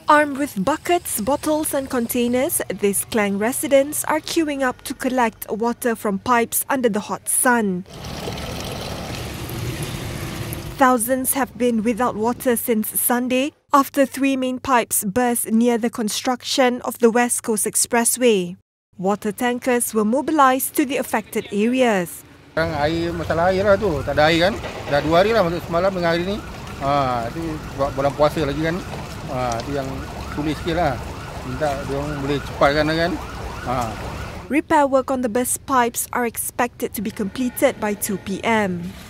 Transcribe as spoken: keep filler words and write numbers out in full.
Armed with buckets, bottles and containers, these Klang residents are queuing up to collect water from pipes under the hot sun. Thousands have been without water since Sunday after three main pipes burst near the construction of the West Coast Expressway. Water tankers were mobilised to the affected areas. Sekarang air, masalah air lah tu. Tak ada air kan. Dah dua hari lah masuk semalam dengan hari ni. Ha, itu bulan puasa lagi kan. Ha, itu yang sulit sikit lah. Minta dia orang boleh cepatkan kan. Ha. Repair work on the burst pipes are expected to be completed by two p m